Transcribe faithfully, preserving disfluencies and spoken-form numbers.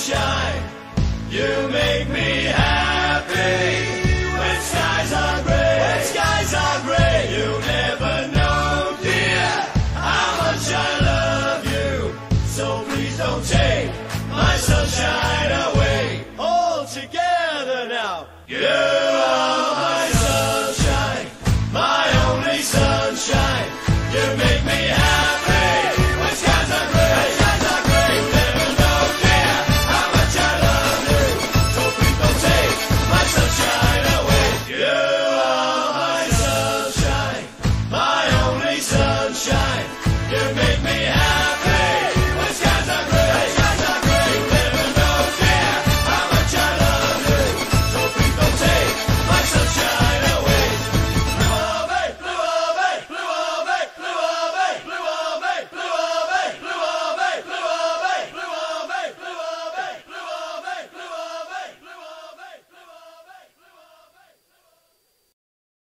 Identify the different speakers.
Speaker 1: sunshine. You make me happy. When skies are gray, when skies are gray, you never know, dear, how much I love you. So please don't take my sunshine away. All together now. You